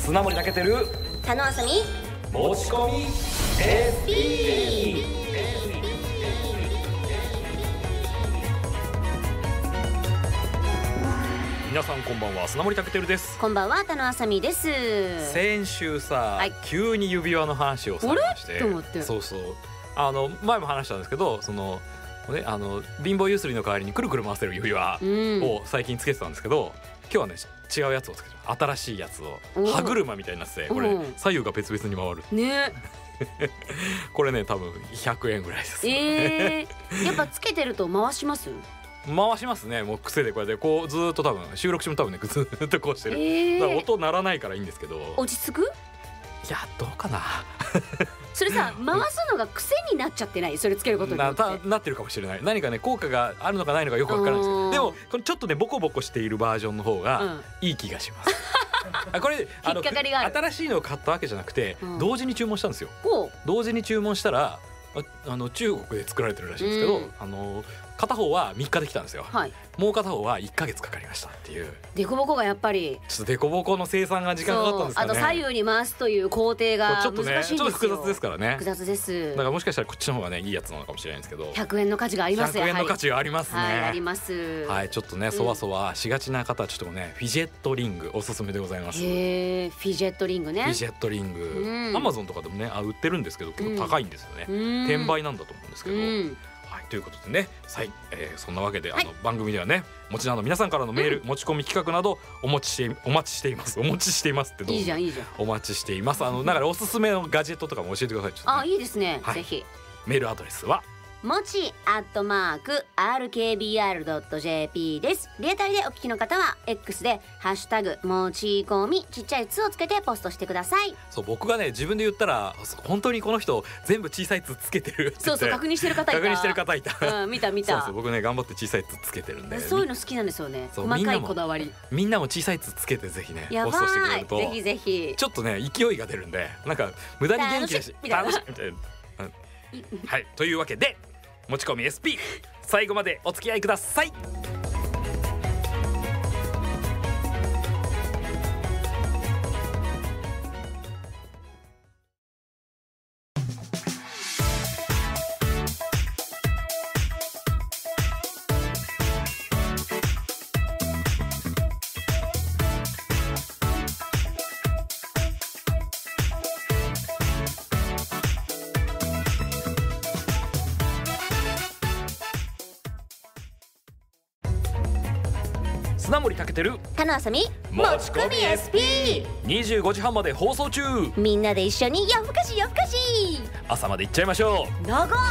砂森武輝田野あさみ持ち込み SP。 皆さんこんばんは、砂森武輝です。 こんばんは、田野あさみです。 先週さ、 はい、 急に指輪の話をされまして、 と思って、 そうそう前も話したんですけど、ね、貧乏ゆすりの代わりにくるくる回せる指輪を最近つけてたんですけど、今日はね違うやつをつけてる、新しいやつを歯車みたいになってて、これ左右が別々に回るねこれね多分100円ぐらいです。 やっぱつけてると回します？ 回しますね。もう癖でこうやってこうずっと多分収録中も多分ねずっとこうしてる、だから音鳴らないからいいんですけど。 落ち着く？ いやどうかなそれさ、回すのが癖になっちゃってない？それつけることによってなってるかもしれない。何かね効果があるのかないのかよくわからないんですけど、でもこれちょっとねボコボコしているバージョンの方がいい気がします、これ引っかかりがある。 新しいのを買ったわけじゃなくて、同時に注文したんですよ。同時に注文したら中国で作られてるらしいんですけど、片方は3日できたんですよ、はい、もう片方は1ヶ月かかりましたっていう。 デコボコがやっぱりちょっとデコボコの生産が時間かかったんですかね。 左右に回すという工程が難しいんですよ。 ちょっと複雑ですからね。 複雑です。 だからもしかしたらこっちの方がねいいやつなのかもしれないんですけど、 100円の価値がありますよ。 100円の価値がありますね。 はい、あります。 はい、ちょっとねそわそわしがちな方はちょっとねフィジェットリングおすすめでございます。 フィジェットリングね。 フィジェットリング、Amazon とかでもね売ってるんですけど結構高いんですよね。転売なんだと思うんですけど。はい、ということでね、そんなわけで番組ではね、もちろん皆さんからのメール、持ち込み企画などお待ちしています。お待ちしていますってどうぞ。 いいじゃんいいじゃん。 お待ちしています。だからおすすめのガジェットとかも教えてください。ちょっとね、 いいですね、ぜひ。 メールアドレスはもち@rkbr.jp です。リアタイでお聞きの方は X でハッシュタグもち込みちっちゃい「つ」をつけてポストしてください。 そう、僕がね自分で言ったら本当にこの人全部小さい「つ」つけてる。 そう確認してる方いた。 確認してる方いた。 見た。 そう僕ね頑張って小さい「つ」つけてるんで。 そういうの好きなんですよね。細かいこだわり。 みんなも小さい「つ」つけてぜひねポストしてくれると、 ぜひぜひちょっとね勢いが出るんで、なんか無駄に元気だし楽しいみたいな。はい、というわけで持ち込み SP 最後までお付き合いください。砂森武輝田野あさみ持ち込み SP 25時半まで放送中。 みんなで一緒に夜更かし朝まで行っちゃいましょう。 長っ。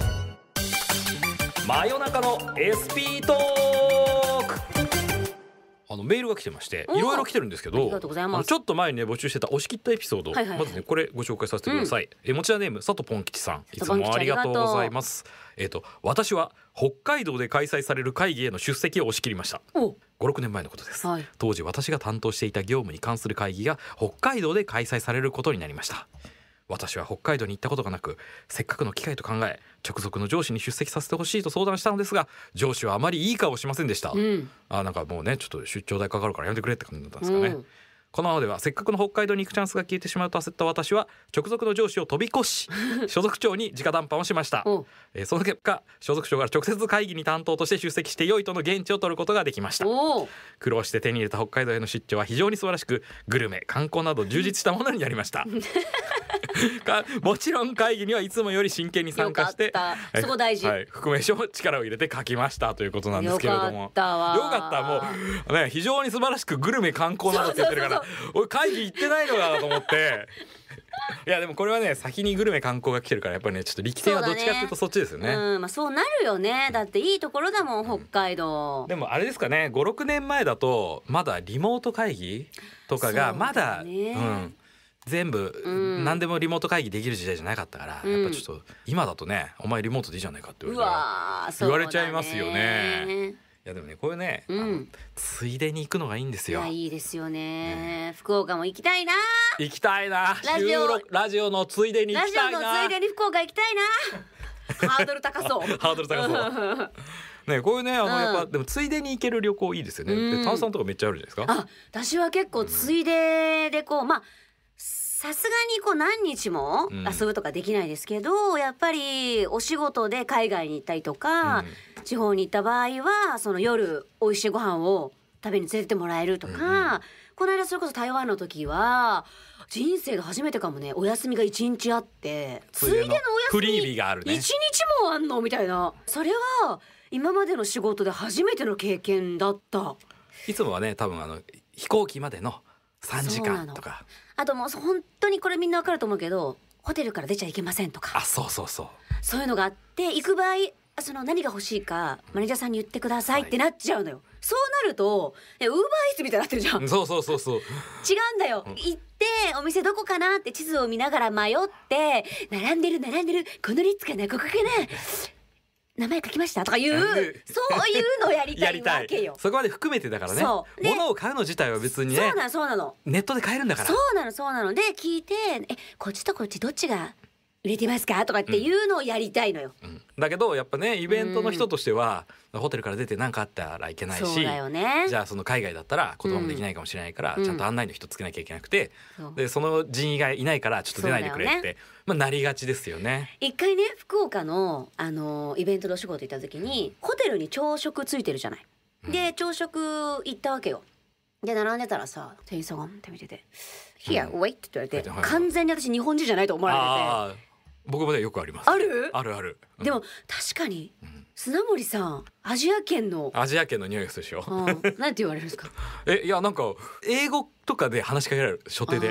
真夜中の SP トーク。メールが来てましていろいろ来てるんですけど、 ありがとうございます。 ちょっと前にね募集してた押し切ったエピソード、まずねこれご紹介させてください。持ちネーム佐藤ポン吉さん、いつもありがとうございます。私は北海道で開催される会議への出席を押し切りました。5、6年前のことです、当時私が担当していた業務に関する会議が北海道で開催されることになりました。私は北海道に行ったことがなく、せっかくの機会と考え直属の上司に出席させてほしいと相談したのですが、上司はあまりいい顔をしませんでした。なんかもうねちょっと出張代かかるからやめてくれって感じだったんですかね。このままではせっかくの北海道に行くチャンスが消えてしまうと焦った私は直属の上司を飛び越し所属長に直談判をしました。その結果所属長が直接会議に担当として出席して良いとの言質を取ることができました。苦労して手に入れた北海道への出張は非常に素晴らしく、グルメ観光など充実したものになりましたもちろん会議にはいつもより真剣に参加して、 そこ大事、 覆面書も力を入れて書きましたということなんですけれども、よかったもうね、非常に素晴らしくグルメ観光などって言ってるから俺会議行ってないのかなと思っていやでもこれはね先にグルメ観光が来てるからやっぱりねちょっと力点はどっちかっていうとそっちですよね。 そうなるよね。だっていいところだもん北海道。 でもあれですかね、5、6年前だとまだリモート会議とかがまだ全部何でもリモート会議できる時代じゃなかったから、やっぱちょっと今だとねお前リモートでいいじゃないかって言われちゃいますよね。いやでもねこういうね、ついでに行くのがいいんですよ。 いいですよね。福岡も行きたいな。 ラジオのついでに行きたいな。 ラジオのついでに福岡行きたいなハードル高そうハードル高そうね、こういうねやっぱでもついでに行ける旅行いいですよね。で炭酸とかめっちゃあるじゃないですか。 私は結構ついででこうさすがにこう何日も遊ぶとかできないですけど、やっぱりお仕事で海外に行ったりとか、地方に行った場合はその夜美味しいご飯を食べに連れてってもらえるとか、この間それこそ台湾の時は人生で初めてかもね、お休みが1日あって、ついでのお休みフリー日があるね。1 日もあんのみたいな。それは今までの仕事で初めての経験だった。 いつもはね多分飛行機までの3時間とか、 あともう本当にこれみんなわかると思うけど、ホテルから出ちゃいけませんとか、そういうのがあって、行く場合その何が欲しいかマネージャーさんに言ってくださいってなっちゃうのよ。そうなるとウーバーイーツみたいになってるじゃん。 そう違うんだよ。行ってお店どこかなって地図を見ながら迷って、並んでるこの列かな、ここかな、名前書きましたとかいうそういうのをやりたいわけよ。 そこまで含めてだからね。物を買うの自体は別にね、 そうなのネットで買えるんだから。 そうなので聞いて、こっちとこっちどっちが売れてますかとかっていうのをやりたいのよ。 だけどやっぱねイベントの人としては、ホテルから出て何かあったらいけないし、 そうだよね。 じゃあその海外だったら言葉もできないかもしれないから、ちゃんと案内の人つけなきゃいけなくて、でその人員がいないからちょっと出ないでくれって、なりがちですよね。 一回ね福岡のイベントの仕事行った時に、ホテルに朝食ついてるじゃない。で朝食行ったわけよ。で並んでたらさ、店員さんがって見てて「Here wait」って言われて、完全に私日本人じゃないと思われてて。 僕もねよくあります。ある。 でも確かに砂森さんアジア圏の匂いがするでしょ。 なんて言われるんですか。 いやなんか英語とかで話しかけられる、初手で。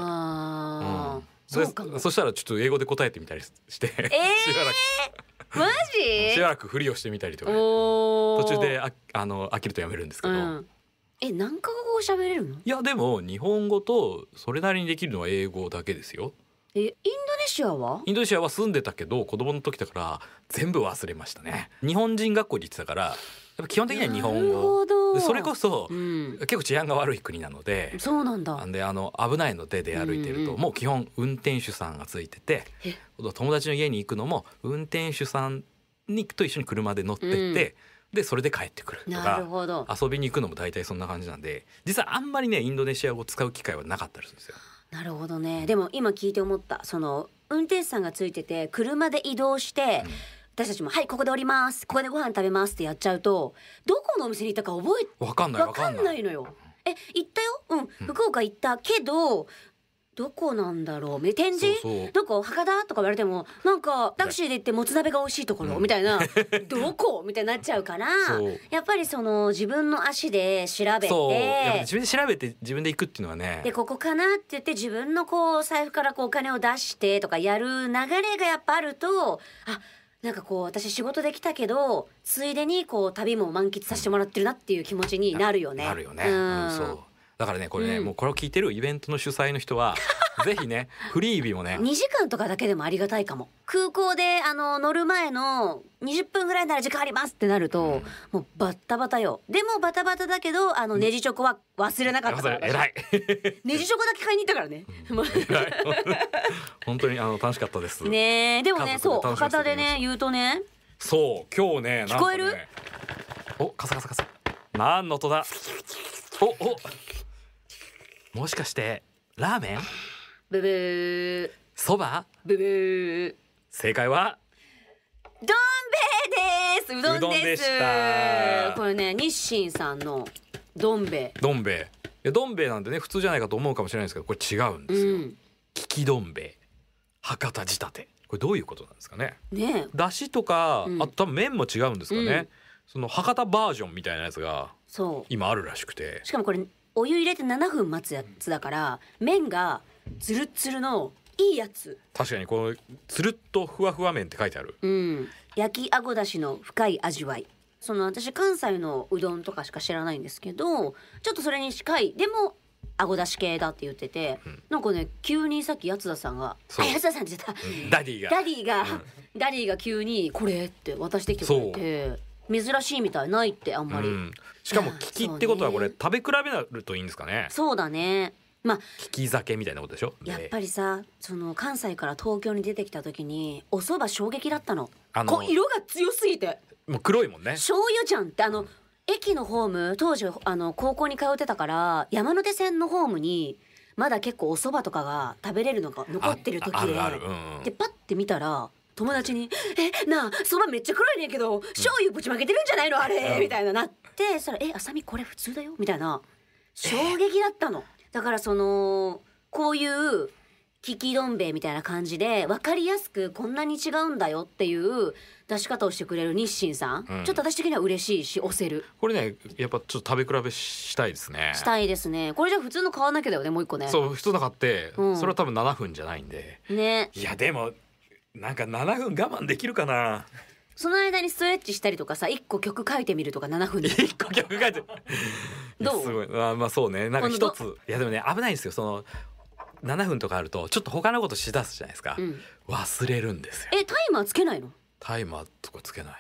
そしたらちょっと英語で答えてみたりしてマジしばらくふりをしてみたりとか、途中で飽きるとやめるんですけど。 何カ国語喋れるの？ いやでも日本語とそれなりにできるのは英語だけですよ。 インドネシアは住んでたけど子供の時だから全部忘れましたね。日本人学校に行ってたからやっぱ基本的には日本語。それこそ、結構治安が悪い国なので。 そうなんだ。 で危ないので出歩いてると、もう基本運転手さんがついてて、友達の家に行くのも運転手さんと一緒に車で乗ってって、でそれで帰ってくるとか、遊びに行くのも大体そんな感じなんで、実はあんまりねインドネシア語を使う機会はなかったりするんですよ。 なるほどね。でも今聞いて思った。その運転手さんがついてて車で移動して、私たちもはいここで降ります、ここでご飯食べますってやっちゃうと、どこのお店に行ったかわかんないのよ。行ったよ、福岡行ったけどどこなんだろう、天神どこ、博多とか言われてもなんかタクシーで行ってもつ鍋が美味しいところみたいな、どこみたいになっちゃうから、やっぱりその自分の足で調べて、 自分で調べて自分で行くっていうのはね、 でここかなって言って自分のこう財布からこうお金を出してとかやる流れがやっぱあると、なんかこう私仕事できたけどついでにこう旅も満喫させてもらってるなっていう気持ちになるよね。 そうだからねこれね、もうこれを聞いてるイベントの主催の人はぜひねフリー日もね 2時間とかだけでもありがたいかも。空港で乗る前の20分ぐらいなら時間ありますってなると、もうバッタバタよ。でもバタバタだけどネジチョコは忘れなかったから。 偉いネジチョコだけ買いに行ったからね。 本当に楽しかったですね。でもね、そう博多でね言うとね、 そう今日ね聞こえる？ カサカサカサ、何の音だ？もしかしてラーメン？ ブブー。 そば？ ブブー。 正解はどん兵衛です。うどんです。これね日清さんのどん兵衛。どん兵衛なんでね普通じゃないかと思うかもしれないですけど、これ違うんですよ。利きどん兵衛、博多仕立て。これどういうことなんですかね。だしとか、あと多分麺も違うんですかね。その博多バージョンみたいなやつが今あるらしくて、 しかもこれお湯入れて7分待つやつだから麺がツルッツルのいいやつ。 確かにこのつるっとふわふわ麺って書いてある。 焼きあごだしの深い味わい。私関西のうどんとかしか知らないんですけど、ちょっとそれに近いでもあごだし系だって言ってて、なんかね急にさっきやつださんがやつださんって言ったダディが急にこれって渡してきてくれて、珍しいみたい、ないってあんまり、 しかも利きってことはこれ食べ比べるといいんですかね。 そうだね。利き酒みたいなことでしょ。 やっぱりさ、関西から東京に出てきた時にお蕎麦衝撃だったの。色が強すぎてもう黒いもんね。 醤油じゃんって駅のホーム当時高校に通ってたから山手線のホームにまだ結構お蕎麦とかが食べれるのが残ってる時で、でパッて見たら友達に「なあ蕎麦めっちゃ黒いねんけど醤油ぶちまけてるんじゃないのあれ」みたいななって、そしたら「あさみこれ普通だよ」みたいな衝撃だったの。だからこういう利きどん兵衛みたいな感じで分かりやすくこんなに違うんだよっていう出し方をしてくれる日清さん、ちょっと私的には嬉しいし押せる。 これねやっぱちょっと食べ比べしたいですね。 したいですね。これじゃ普通の買わなきゃだよねもう一個ね。 そう普通の買って、それは多分7分じゃないんでね。 いやでもなんか7分我慢できるかな。 その間にストレッチしたりとかさ1個曲書いてみるとか7分で 1個曲書いてどう？ すごいまあそうねなんか一ついやでもね危ないんですよ7分とかあるとちょっと他のことしだすじゃないですか、忘れるんですよ。 タイマーつけないの？ タイマーとかつけない。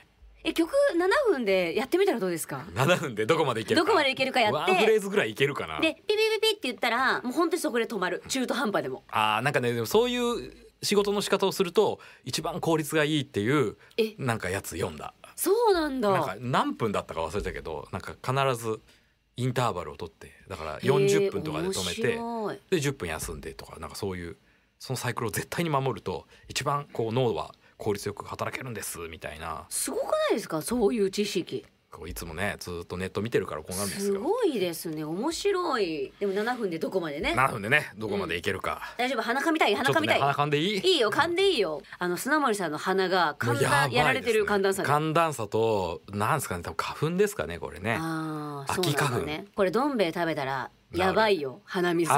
曲7分でやってみたらどうですか ？7分でどこまでいけるか、 どこまでいけるかやってワンフレーズぐらいいけるかな。 でピピピピって言ったらもう本当にそこで止まる、中途半端でも。 なんかねでもそういう仕事の仕方をすると一番効率がいいっていうなんかやつ読んだ。 そうなんだ。 なんか何分だったか忘れたけどなんか必ずインターバルを取ってだから40分とかで止めてで10分休んでとかなんかそういうそのサイクルを絶対に守ると一番脳は効率よく働けるんですみたいな。 すごくないですかそういう知識。 いつもねずっとネット見てるからこうなんですよ。 すごいですね面白い。でも7分でどこまでね 7分でねどこまでいけるか、 大丈夫？鼻かみたい鼻かみたい、 鼻かんでいい？ いいよ噛んでいいよ。砂森さんの鼻が寒暖やられてる寒暖差で、 寒暖差となんですかね多分花粉ですかねこれね。秋花粉ね。 これどん兵衛食べたらやばいよ鼻水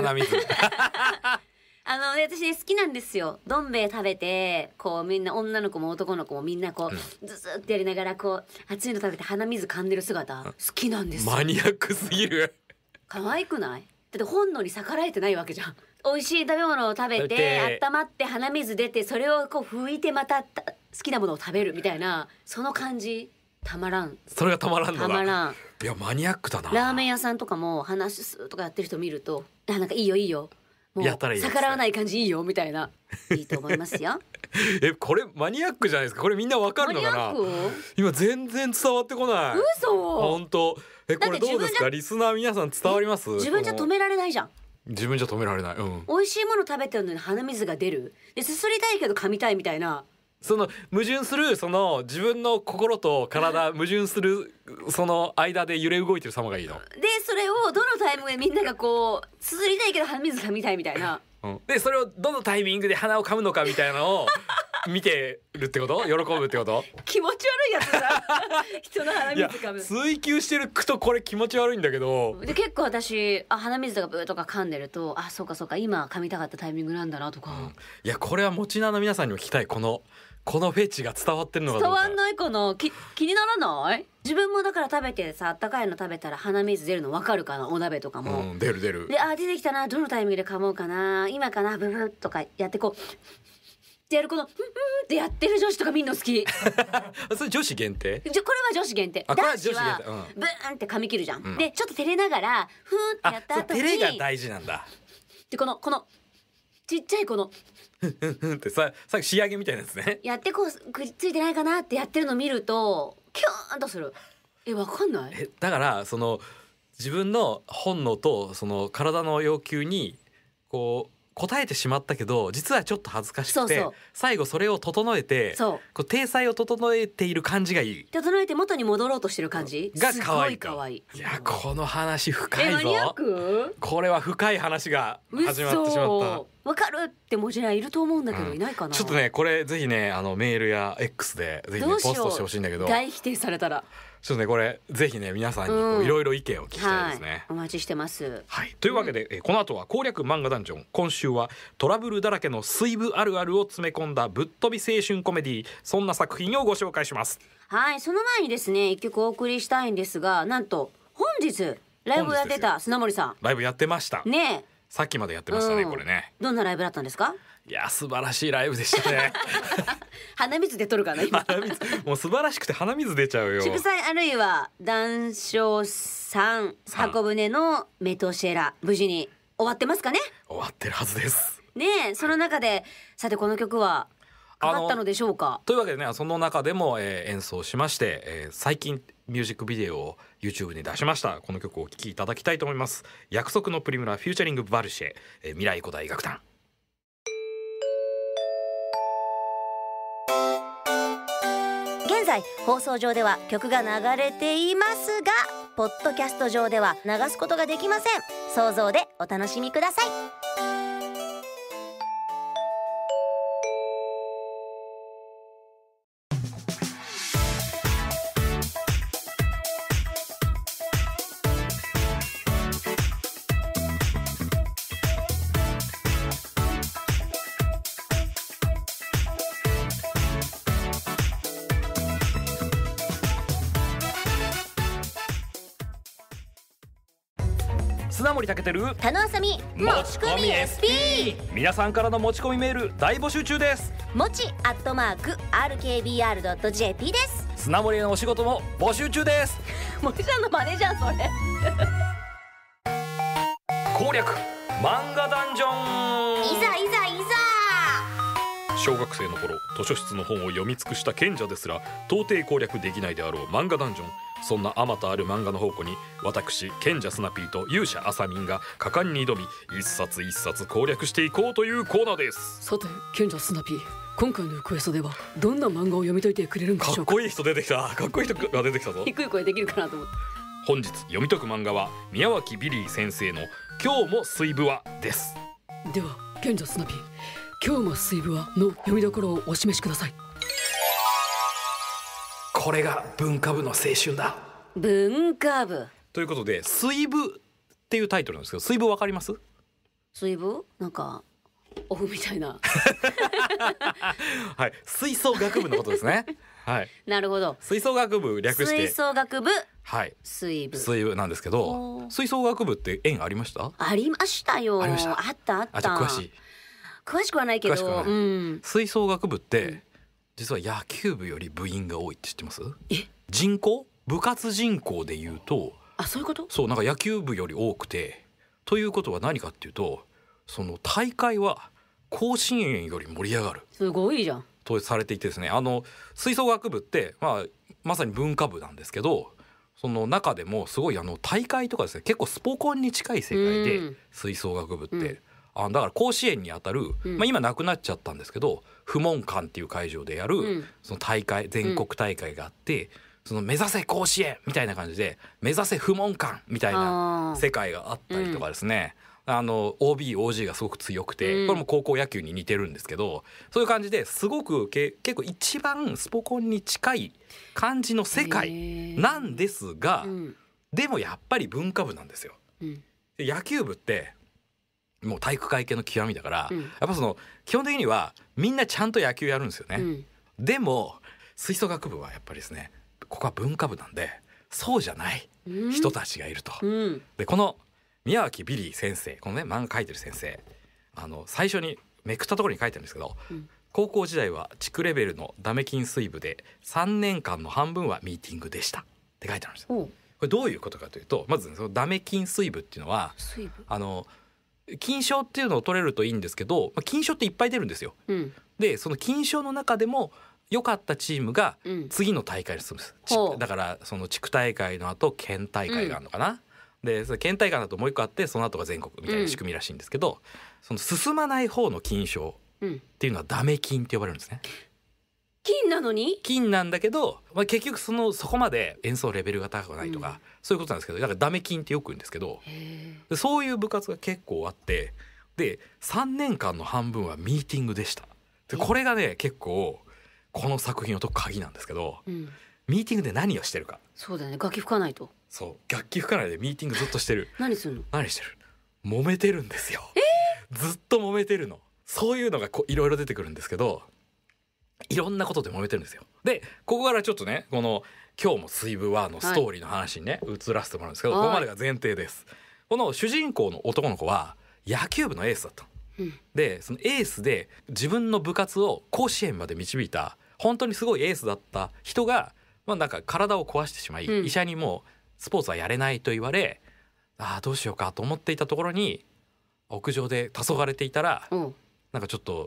私好きなんですよ。どん兵衛食べてみんな女の子も男の子もみんなずずってやりながら熱いの食べて鼻水噛んでる姿好きなんですよ。 マニアックすぎる。 可愛くない？だって本能に逆らえてないわけじゃん。美味しい食べ物を食べて温まって鼻水出てそれを拭いてまた好きなものを食べるみたいなその感じたまらん。 それがたまらんのだ。 たまらん。 いやマニアックだな。 ラーメン屋さんとかも鼻すーとかやってる人見るとなんかいいよいいよもう逆らわない感じいいよみたいないいと思いますよこれマニアックじゃないですか。これみんなわかるのかな。今全然伝わってこない。 嘘。 本当これどうですかリスナー皆さん伝わります？ 自分じゃ止められないじゃん。 自分じゃ止められない、 美味しいもの食べてるのに鼻水が出るですすりたいけど噛みたいみたいな矛盾する自分の心と体矛盾する間で揺れ動いてる様がいいのでそれをどのタイミングでみんながすすりたいけど鼻水噛みたいみたいな、 でそれをどのタイミングで鼻を噛むのかみたいなのを見てるってこと？喜ぶってこと？ 気持ち悪いやつだ人の鼻水噛む。 追求してるとこれ気持ち悪いんだけど。 で結構私鼻水とかブーとか噛んでるとそうかそうか今噛みたかったタイミングなんだなとか、 いやこれは持ちなの皆さんにも聞きたい。このフェチが伝わってるのかどうか。 伝わんないかな。気にならない？自分もだから食べてさあったかいの食べたら鼻水出るの分かるかな。お鍋とかも、 出るで出てきたなどのタイミングで噛もうかな今かなブブとかやってってやるってやってる女子とか見んの好きそれ女子限定？ これは女子限定。男子はブーンって噛み切るじゃん、でちょっと照れながらふーってやった後に照れが大事なんだ。 でこのちっちゃいってさっき仕上げみたいなやつねやってくっついてないかなってやってるの見るとキューンとする。わかんない？ だから自分の本能と体の要求に答えてしまったけど実はちょっと恥ずかしくて最後それを整えて体裁を整えている感じがいい。 整えて元に戻ろうとしてる感じが可愛いかわいい。 いやこの話深いぞ。 マニアック？ これは深い話が始まってしまった。 わかるって文字がいると思うんだけど、いないかな。 ちょっとねこれぜひねメールや X でぜひねポストしてほしいんだけど。 大否定されたらちょっとねこれぜひね皆さんにいろいろ意見を聞きたいですね、 お待ちしてます。 というわけで、この後は攻略漫画ダンジョン。今週はトラブルだらけの水部あるあるを詰め込んだぶっ飛び青春コメディ、そんな作品をご紹介します。 その前にですね一曲お送りしたいんですが、なんと本日ライブやってた砂森さん。 ライブやってましたね。さっきまでやってましたね、これね。 どんなライブだったんですか？ いや素晴らしいライブでしたね鼻水出とるかな今もう素晴らしくて鼻水出ちゃうよ。 祝祭あるいは談笑さん箱舟のメトシェラ無事に終わってますかね？ 終わってるはずですね。その中でさてこの曲はかかったのでしょうか。 というわけでね、その中でも、演奏しまして、最近ミュージックビデオを YouTube に出しました。この曲をお聴きいただきたいと思います。約束のプリムラフューチャリングバルシェ、未来古代楽団。 現在放送上では曲が流れていますが、ポッドキャスト上では流すことができません。想像でお楽しみください。 砂森武輝、 田野あさみ、 持ち込み SP。 皆さんからの持ち込みメール大募集中です。 もち@rkbr.jp です。 砂森へのお仕事も募集中です。 森さんのマネじゃんそれ。 攻略漫画ダンジョン。 いざいざいざ。 小学生の頃図書室の本を読み尽くした賢者ですら到底攻略できないであろう漫画ダンジョン。そんなあまたある漫画の宝庫に私賢者スナピーと勇者あさみんが果敢に挑み、一冊一冊攻略していこうというコーナーです。 さて賢者スナピー、今回のクエストではどんな漫画を読み解いてくれるんでしょうか。 かっこいい人出てきた。かっこいい人が出てきたぞ。 低い声できるかなと思って。 本日読み解く漫画は宮脇ビリー先生の今日も水部はです。 では賢者スナピー、今日も水部はの読みどころをお示しください。 これが文化部の青春だ。 文化部ということで水部っていうタイトルなんですけど、水部わかります？ 水部なんかオフみたいなはい、吹奏楽部のことですね。はい、 なるほど。 吹奏楽部略して吹奏楽部、 はい、 水部なんですけど、吹奏楽部って縁ありました？ ありましたよ。 ありました。 あったあった。 じゃあ詳しくはないけど、 うん、吹奏楽部って、実は野球部より部員が多いって知ってます？人口、部活人口でいうと、 あ、そういうこと？ そう、なんか野球部より多くて、ということは何かっていうと、その大会は甲子園より盛り上がる。 すごいじゃん。 とされていてですね、吹奏楽部って、まさに文化部なんですけど、その中でもすごい大会とかですね、結構スポコンに近い世界で、吹奏楽部って、だから甲子園にあたる、今なくなっちゃったんですけど、不問館っていう会場でやる、その大会、全国大会があって、その目指せ甲子園みたいな感じで、目指せ不問館みたいな世界があったりとかですね、OB、OG がすごく強くて、これも高校野球に似てるんですけど、そういう感じですごく結構一番スポコンに近い感じの世界なんですが、でもやっぱり文化部なんですよ。で野球部ってもう体育会系の極みだから、やっぱその基本的にはみんなちゃんと野球やるんですよね。でも吹奏楽部はやっぱりですね、ここは文化部なんでそうじゃない人たちがいると。でこの宮脇ビリー先生、このね漫画描いてる先生、最初にめくったところに書いてるんですけど、高校時代は地区レベルのダメ金水部で3年間の半分はミーティングでしたって書いてあるんですよ。これどういうことかというと、まず、ね、そのダメ金水部っていうのは金賞っていうのを取れるといいんですけど、金賞っていっぱい出るんですよ。でその金賞の中でも良かったチームが次の大会に進むんです。だからその地区大会の後県大会があるのかな。でその県大会だともう一個あって、その後が全国みたいな仕組みらしいんですけど、その進まない方の金賞っていうのはダメ金って呼ばれるんですね。 金なのに？ 金なんだけど、結局そこまで演奏レベルが高くないとか、そういうことなんですけど、だからダメ金ってよく言うんですけど、でそういう部活が結構あって、で3年間の半分はミーティングでした。でこれがね結構この作品のと鍵なんですけど、ミーティングで何をしてるか。 そうだよね、楽器吹かないと。 そう楽器吹かないでミーティングずっとしてる。 何するの？ 何してる？揉めてるんですよ。ずっと揉めてるの。そういうのがいろいろ出てくるんですけど、いろんなことで揉めてるんですよ。でここからちょっとね、この今日も水部はのストーリーの話にね、移らせてもらうんですけど、ここまでが前提です。この主人公の男の子は野球部のエースだった、でそのエースで自分の部活を甲子園まで導いた本当にすごいエースだった人が、なんか体を壊してしまい、医者にもうスポーツはやれないと言われ、どうしようかと思っていたところに屋上で黄昏れていたら、なんかちょっと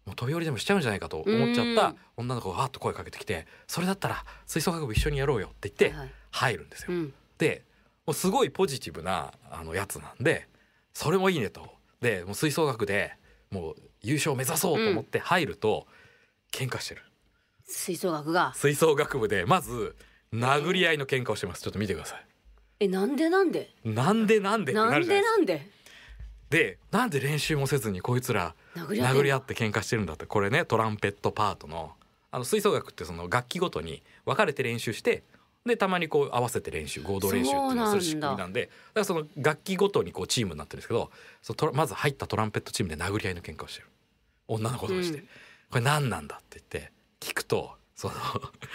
もう飛び降りでもしちゃうんじゃないかと思っちゃった女の子がわーっと声かけてきて、それだったら吹奏楽部一緒にやろうよって言って入るんですよ。でもうすごいポジティブなやつなんで、それもいいねと。でもう吹奏楽でもう優勝目指そうと思って入ると、喧嘩してる。 吹奏楽部でまず殴り合いの喧嘩をしてます。ちょっと見てください。 なんでなんでってなるじゃないですか。でなんで練習もせずにこいつら殴り合って喧嘩してるんだって。これねトランペットパートの吹奏楽ってその楽器ごとに分かれて練習して、でたまにこう合わせて練習合同練習っていうのをする仕組みなんで、だからその楽器ごとにこうチームになってるんですけど、まず入ったトランペットチームで殴り合いの喧嘩をしてる女の子同士で、これ何なんだって言って聞くと、その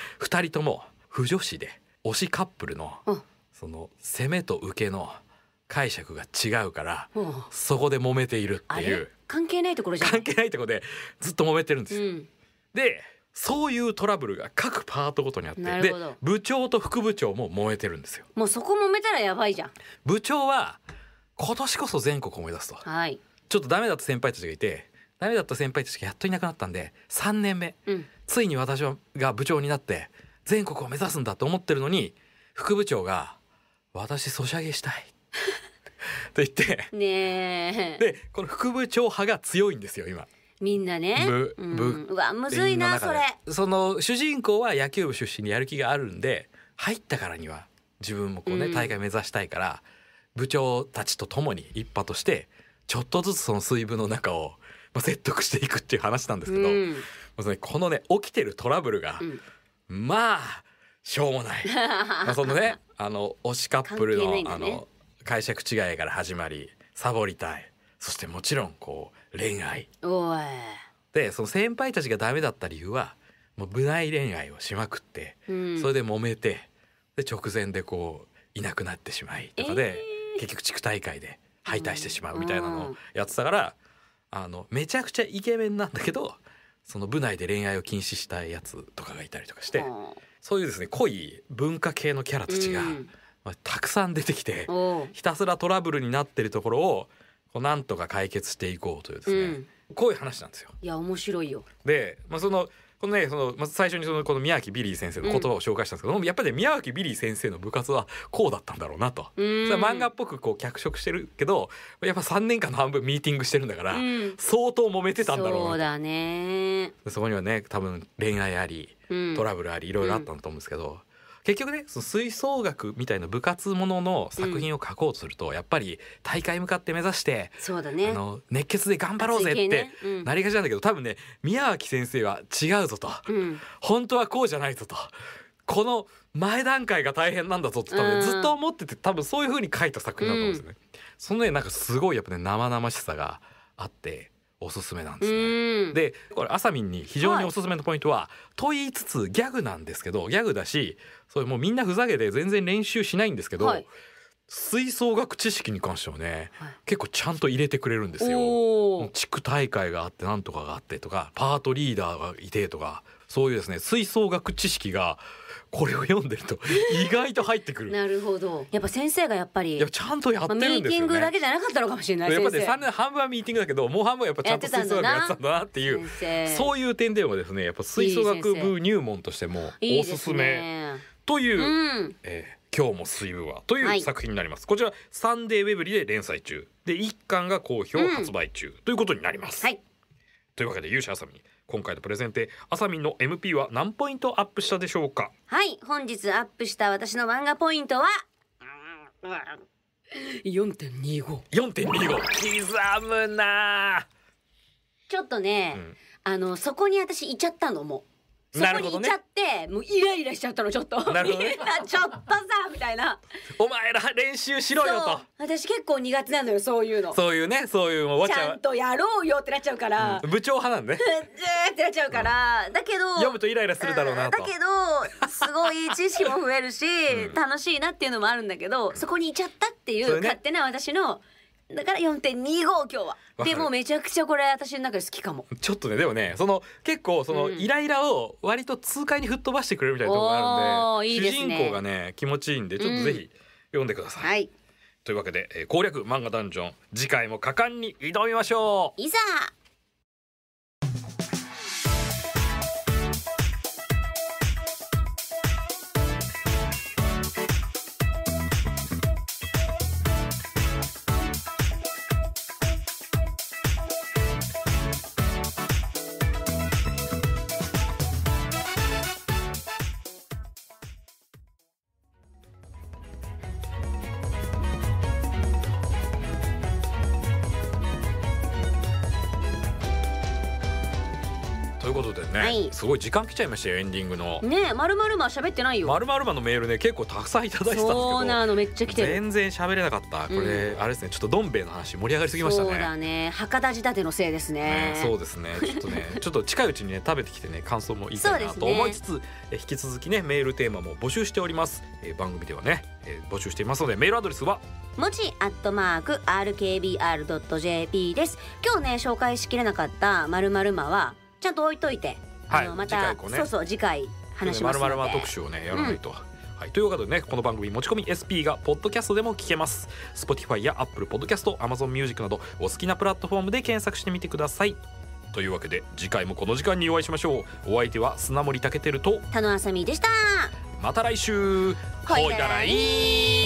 2人とも不女子で推しカップルのその攻めと受けの解釈が違うから、そこで揉めているっていう。 関係ないところじゃん。 関係ないところでずっと揉めてるんですよ。でそういうトラブルが各パートごとにあって、で部長と副部長も揉めてるんですよ。 もうそこ揉めたらやばいじゃん。 部長は今年こそ全国を目指すと、ちょっとダメだった先輩たちがいて、ダメだった先輩たちがやっといなくなったんで3年目、ついに私が部長になって全国を目指すんだと思ってるのに、副部長が私ソシャゲしたいって言ってでこの副部長派が強いんですよ今。 みんなね。うわむずいなそれ。 その主人公は野球部出身でやる気があるんで、入ったからには自分もこうね、大会目指したいから部長たちと共に一派としてちょっとずつその水部の中を説得していくっていう話なんですけど、このね起きてるトラブルが、まあしょうもないそのね推しカップルの解釈違いから始まり、サボりたい、そしてもちろんこう恋愛で、その先輩たちがダメだった理由はもう部内恋愛をしまくって、それで揉めて、で直前でこういなくなってしまいとかで、結局地区大会で敗退してしまうみたいなのをやってたから、めちゃくちゃイケメンなんだけど、その部内で恋愛を禁止したやつとかがいたりとかして、そういうですね濃い文化系のキャラたちが、たくさん出てきて、ひたすらトラブルになってるところをこうなんとか解決していこうというですね、こういう話なんですよ。 いや面白いよ。 で、このねまず最初にこの宮脇ビリー先生の言葉を紹介したんですけど、やっぱり、ね、宮脇ビリー先生の部活はこうだったんだろうなと。それは漫画っぽくこう脚色してるけど、やっぱ3年間の半分ミーティングしてるんだから、相当揉めてたんだろうなと。 そうだね。 そこにはね多分恋愛ありトラブルありいろいろあったんだと思うんですけど、結局ねその吹奏楽みたいな部活ものの作品を書こうとすると、やっぱり大会向かって目指して、 そうだね、 熱血で頑張ろうぜってなりがちなんだけど、多分ね宮脇先生は違うぞと、本当はこうじゃないぞと、この前段階が大変なんだぞって多分、ずっと思ってて、多分そういう風に書いた作品だと思うんですよね。そのねなんかすごいやっぱね生々しさがあっておすすめなんですね。でこれあさみんに非常におすすめのポイントは、と言いつつギャグなんですけど、ギャグだしそれもうみんなふざけて全然練習しないんですけど、吹奏楽知識に関してはね、結構ちゃんと入れてくれるんですよ。地区大会があってなんとかがあってとか、パートリーダーがいてとか、そういうですね吹奏楽知識がこれを読んでると意外と入ってくる。 なるほど。やっぱ先生がやっぱりちゃんとやってるんですよね。 ミーティングだけじゃなかったのかもしれない。 やっぱね3年半分はミーティングだけど、もう半分はやっぱちゃんと吹奏楽やってたんだなっていう、そういう点でもですねやっぱ吹奏楽部入門としてもおすすめという、今日も水部はという作品になります。こちらサンデーウェブリで連載中で1巻が好評発売中ということになります。というわけで勇者あさみん、今回のプレゼンであさみんの MP は何ポイントアップしたでしょうか。 はい、本日アップした私の漫画ポイントは 4.25。 刻むな。ちょっとね、そこに私いちゃったのも。そこにいちゃって、もうイライラしちゃったのちょっと。 なるほどね。 ちょっとさみたいな。 お前ら練習しろよと。 私結構苦手なのよそういうの。 そういうね、そういうもうちゃんとやろうよってなっちゃうから。 部長派なんで。 ってなっちゃうから。だけど読むとイライラするだろうなと。 だけどすごい知識も増えるし、楽しいなっていうのもあるんだけど、そこにいちゃったっていう勝手な私の。だから 4.25 今日は。でもめちゃくちゃこれ私の中で好きかも。 ちょっとねでもね結構イライラを割と痛快に吹っ飛ばしてくれるみたいなところがあるんで、主人公がね気持ちいいんでちょっとぜひ読んでください。というわけで攻略漫画ダンジョン、次回も果敢に挑みましょう。 いざ。 ということでね、すごい時間来ちゃいましたよ、エンディングのね。まるまるま喋ってないよ。 まるまるまのメールね結構たくさんいただいてたんですけど、 そうなの、めっちゃ来てる。 全然喋れなかった。これ、あれですね、ちょっとどん兵衛の話盛り上がりすぎましたね。 そうだね、博多仕立てのせいですね。 そうですね、ちょっとねちょっと近いうちにね食べてきてね感想も言いたいなと思いつつ、引き続きねメールテーマも募集しております。番組ではね、募集していますので、メールアドレスはもち@rkbr.jp です。今日ね紹介しきれなかった〇〇まはちゃんと置いといて、また次回話しますので、 〇〇ま特集をねやらないと。はい、ということでね、この番組持ち込み SP がポッドキャストでも聞けます。 Spotify や Apple Podcast、Amazon Music などお好きなプラットフォームで検索してみてください。というわけで次回もこの時間にお会いしましょう。お相手は砂森武輝と田野あさみでした。 また来週。ほいだらい。